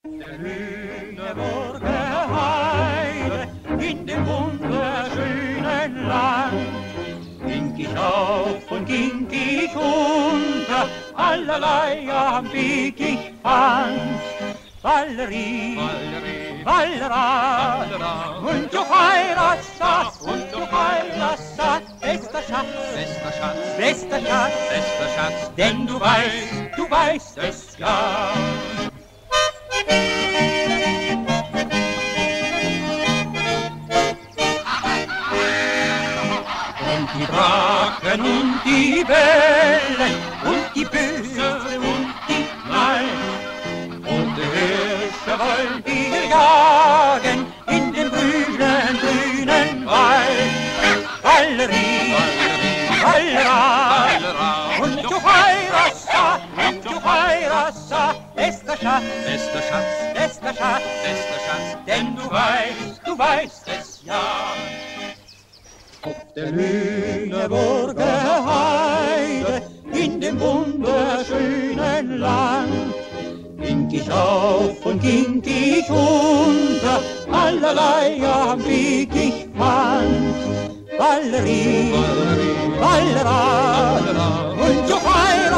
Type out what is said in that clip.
Der Lüneburger Heide, in dem wunderschönen Land, ging ich auf und ging ich unter, allerlei am Weg ich fand. Valerie, Valera, und du heiratst, bester Schatz, denn du weißt es ja. Und die Drachen und die Wellen und die Böse und die Knall und die Hirsche wollen wir jagen in den grünen Wald. Valerie, Valera, und du heiratst, bester Schatz, denn du weißt es ja. Auf der Lüneburger Heide, in dem wunderschönen Land, ging ich auf und ging ich unter, allerlei am Weg ich fand. Valerie, Valera, und du heiratst,